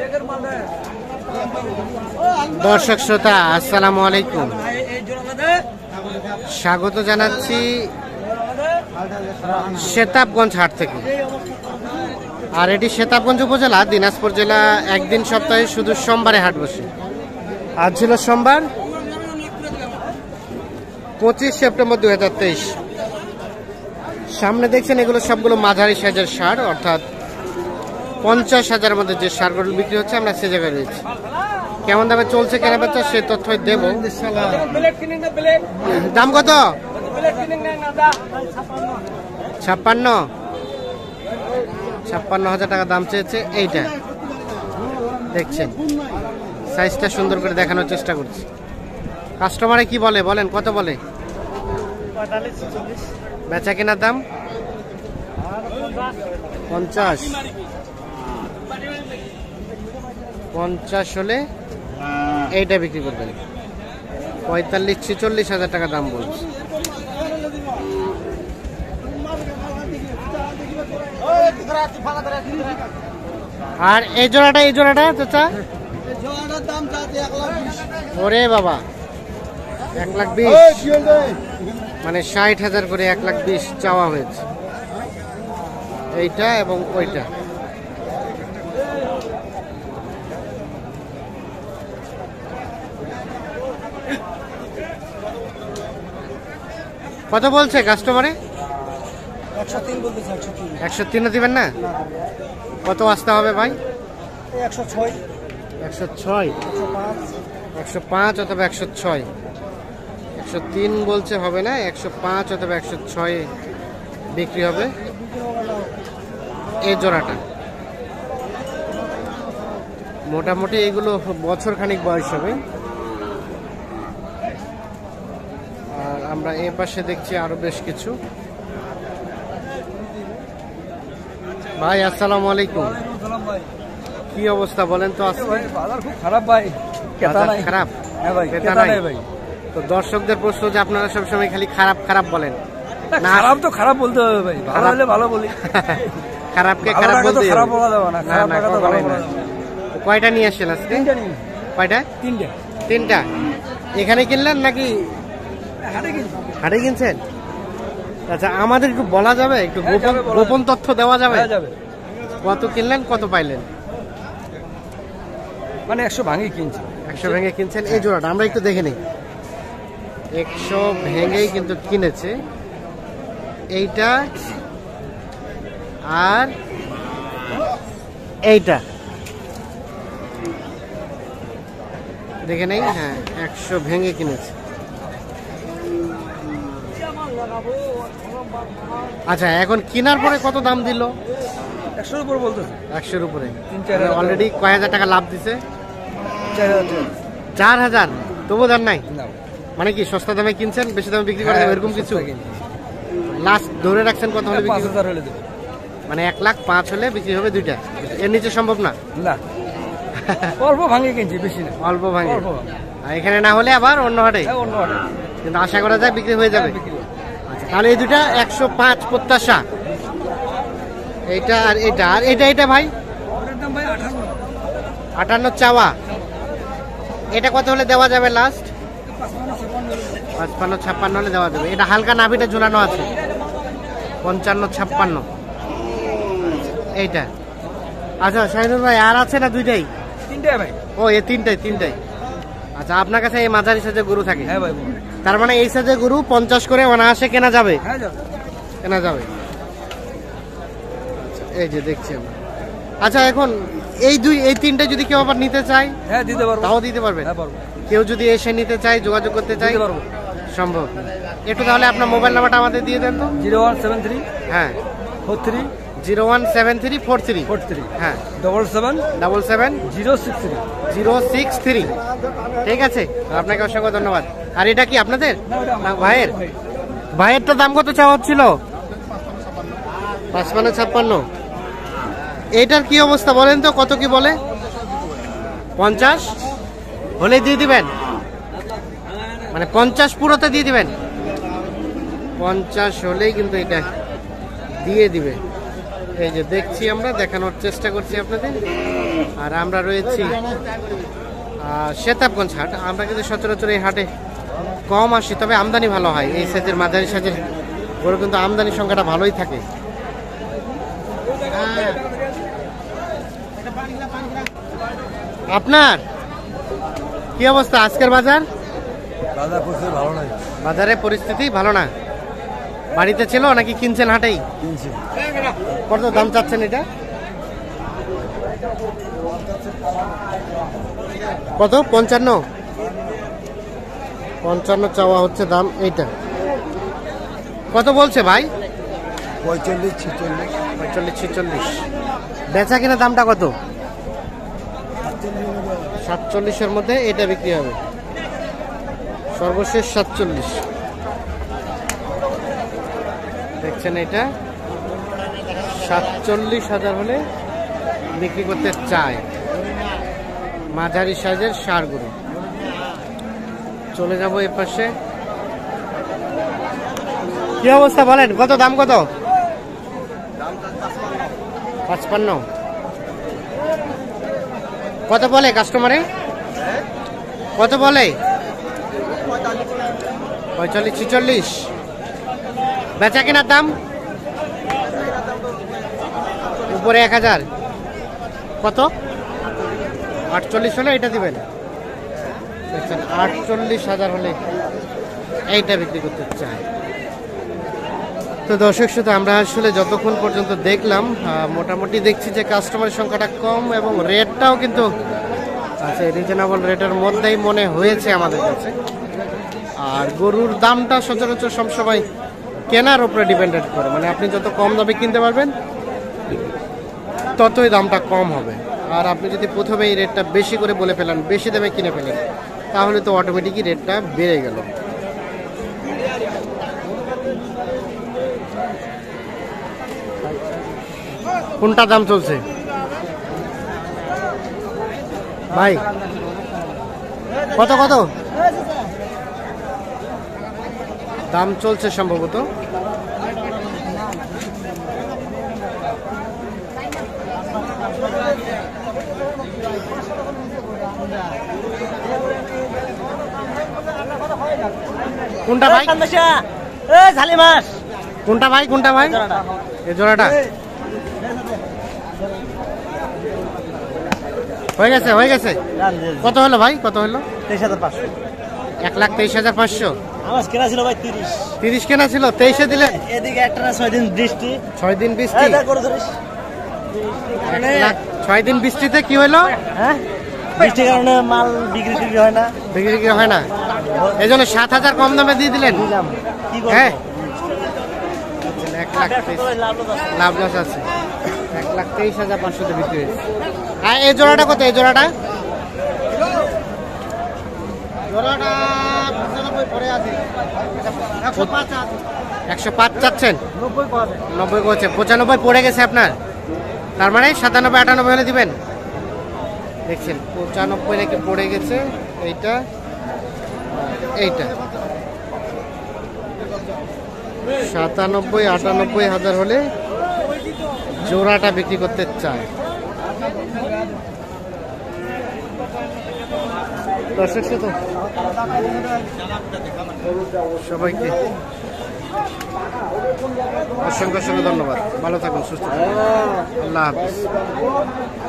দর্শক শ্রোতা আসসালামু আলাইকুম, স্বাগত জানাচ্ছি সেতাবগঞ্জ হাট থেকে। আর এটি সেতাবগঞ্জ উপজেলা, দিনাজপুর জেলা। একদিন সপ্তাহে শুধু সোমবারে হাট বসে। আজ ছিল সোমবার 25 সেপ্টেম্বর 2023। সামনে দেখছেন এগুলো সবগুলো মাঝারি সাইজের ষাঁড়, অর্থাৎ 50,000 মধ্যে যে ষাঁড়গুলো বিক্রি হচ্ছে আমরা সে জায়গায় রয়েছি। কেমন দামে চলছে কেনা বেচা সে তথ্য দেব। দাম কত? 56,000 টাকা দাম চেয়েছে। এইটা দেখছেন, সাইজটা সুন্দর করে দেখানোর চেষ্টা করছি। কাস্টমারে কি বলে বলেন, কত বলে? 45-46। বেচা কেনার দাম 50 হলে এইটা বিক্রি করবেন। 45-46,000 টাকা দাম বলছে। আর এই জোড়াটা চাচা, ওরে বাবা 1,20,000, মানে 60,000 করে 1,20,000 চাওয়া হয়েছে। এইটা এবং ওইটা। কত বলছে কাস্টমারে? 103 বলতেছে। 103 দিবেন না? কত আসতে হবে ভাই? 106, 105 অথবা 106। 103 বলছে হবে না, 105 অথবা 106 বিক্রি হবে এই জোড়াটা। মোটামুটি এগুলো বছর খানিক বয়স হবে। আর আমরা এ পাশে দেখছি আরো বেশ কিছু। ভাই আসসালামু আলাইকুম, কি অবস্থা বলেন তো? বাজার খুব খারাপ ভাই, খারাপ। হ্যাঁ ভাই, ক্রেতা নাই ভাই। তো দর্শকদের প্রশ্ন যে আপনারা সবসময় খালি খারাপ খারাপ বলেন। না, খারাপ তো খারাপ বলতে হবে ভাই, ভালো হলে ভালো বলি। খারাপকে খারাপ বলতে হবে, খারাপ বলা যাবে না। খারাপ টাকা তো ভালো বলা যাবে। কয়টা নিয়ে আসছেন আজকে? কয়টা? তিনটা। এখানে কিনলেন নাকি হাটে কিনছেন? আচ্ছা, আমাদের একটু বলা যাবে, একটু গোপন তথ্য দেওয়া যাবে? কত কিনলেন, কত পাইলেন? মানে 100 ভাঙে কিনছি। 100 ভেঙে কিনছেন এই জোড়াটা? আমরা একটু দেখে নিই। 100 ভেঙেই কিন্তু কিনেছে এইটা আর এইটা। দেখে নেই। হ্যাঁ, 100 ভেঙে কিনেছে। আচ্ছা, এখন কেনার পরে কত দাম দিল? 100-র উপরে বলতেছে। 100-র উপরে। অলরেডি কয় হাজার টাকা লাভ দিছে? 4,000। তবু দাম নাই? মানে কি সস্তা দামে কিনছেন, বেশি দামে বিক্রি করেন এরকম কিছু? লাস্ট ধরে রাখছেন কত হলে বিক্রি? 5,000 হলে দেবে। মানে 1,05,000 হলে বিক্রি হবে দুইটা? এর নিচে সম্ভব না? না, অল্প ভাঙে কিনছি, বেশি না। অল্প ভাঙে। আর এখানে না হলে আবার অন্য হাটে? অন্য হাটে, কিন্তু আশা করা যায় বিক্রি হয়ে যাবে। আচ্ছা, তাহলে এই দুটা 105 প্রত্যাশা। এইটা আর এটা। আর এটা ভাই 58 চাওয়া। এটা কত হলে দেওয়া যাবে লাস্ট? 55-56 হলে দেওয়া যাবে। এটা হালকা নাভিটা ঝুলানো আছে। 55-56 এইটা। আচ্ছা শাহিনুর ভাই, আর আছে না দুইটাই? তিনটাই ভাই। ও, এই তিনটাই। আচ্ছা, আপনার কাছে এই মাঝারি সাইজের গরু থাকে? হ্যাঁ ভাই। তার মানে এই সাইজের গরু 50 করে অনায়াসে কেনা যাবে? হ্যাঁ যাবে, কেনা যাবে। এই যে দেখছি আমরা। আচ্ছা, এখন এই তিনটা যদি কেউ আবার নিতে চায়? হ্যাঁ দিতে পারবো। তাও দিতে পারবেন? হ্যাঁ পারবো। কেউ যদি এসে নিতে চায়, যোগাযোগ করতে চায়? দিতে পারবো। সম্ভব। একটু তাহলে আপনার মোবাইল নাম্বারটা আমাদের দিয়ে দেন তো। 0173 হ্যাঁ 43 017343 হ্যাঁ 77 063। ঠিক আছে, আপনাকে অসংখ্য ধন্যবাদ। আর এটা কি আপনাদের না ভাইয়ের? ভাইয়েরটা দাম কত চাওয়া হচ্ছিল? 55-56। এইটার কি অবস্থা বলেন তো, কত কি বলে? 50 হলে দিয়ে দিবেন? মানে 50 পুরোতে দিয়ে দিবেন? 50 হলেই কিন্তু এটা দিয়ে দিবে। এই যে দেখছি, আমরা দেখানোর চেষ্টা করছি আপনাদের। আর আমরা রয়েছি শেতাবগঞ্জ হাট। আমরা কিন্তু সচরাচর এই হাটে কম আসি, তবে আমদানি ভালো হয়। এই সাইজের মাঝারি সাইজের গরু কিন্তু আমদানি সংখ্যাটা ভালোই থাকে। আপনার কি অবস্থা আজকের বাজার? ভালো নাই, বাজারের পরিস্থিতি ভালো না। বাড়িতে ছিল নাকি কিনছেন হাটেই? কিনছি। কত দাম চাচ্ছেন এটা? কত? 55? 55 চাওয়া হচ্ছে দাম। এইটা কত বলছে ভাই? 45, 46। 45, 46। বেচা কিনা দামটা কত? 47-এর মধ্যে এটা বিক্রি হবে, সর্বশেষ 47। দেখছেন, এটা 47,000 হলে বিক্রি করতে চায়। মাঝারি সাইজের ষাঁড় গরু। চলে যাব এ পাশে। কি অবস্থা বলেন, কত দাম? কত? 55। কত বলে কাস্টমারে? কত বলে? 45, 46। বেচা কেনার দাম উপরে 1000। কত? 48 হলে এটা দিবেন। 48,000 হলে এইটা বিক্রি করতে চাই। তো দর্শক শ্রোতা, আমরা আসলে যতক্ষণ পর্যন্ত দেখলাম, মোটামুটি দেখছি যে কাস্টমারের সংখ্যাটা কম এবং রেটটাও কিন্তু আছে রিজনেবল রেটের মধ্যেই মনে হয়েছে আমাদের কাছে। আর গরুর দামটা সচরাচর সবসময় কেনার উপরে ডিপেন্ডেন্ট করে, মানে আপনি যত কম দামে কিনতে পারবেন ততই দামটা কম হবে। আর আপনি যদি প্রথমে এই রেটটা বেশি করে বলে ফেলেন, বেশি দামে কিনে ফেলেন, তাহলে তো অটোমেটিকই রেটটা বেড়ে গেল। কোনটা দাম চলছে ভাই? কত কত দাম চলছে সম্ভবত? কোনটা ভাই? ঝালি মাছ। কোনটা ভাই? কোনটা ভাই? এই জোড়াটা হয়ে গেছে, হয়ে গেছে। কত হলো ভাই? কত হলো? 23,500। 1,23,500। আমার কেনা ছিল ভাই 30। 30 কেনা ছিল, 23-এ দিলেন। এদিকে একটা না 6 দিন বৃষ্টি। 6 দিন বৃষ্টি। 6 দিন বৃষ্টিতে কি হলো? হ্যাঁ, বৃষ্টির কারণে মাল বিক্রি হয় না। বিক্রি হয় না, এই জন্য 7,000 কম দামে দিয়ে দিলেন। কি হ্যাঁ, করব? 1,23,000 লাভ লস আছে। 1,23,500 বিক্রি হয়েছে। আর এই জোড়াটা কত? এই জোড়াটা 95 পড়ে আছে। 105 চাচ্ছেন? 90 করছে। 95 পড়ে গেছে আপনার, তার মানে 97, 98 হলে দিবেন। দেখছেন 95 নাকি পড়ে গেছে। এইটা এইটা 97, 98,000 হলে জোড়াটা বিক্রি করতে চায়। দর্শক তো সবাইকে অসংখ্য অসংখ্য ধন্যবাদ। ভালো থাকুন, সুস্থ থাকুন। আল্লাহ হাফিজ।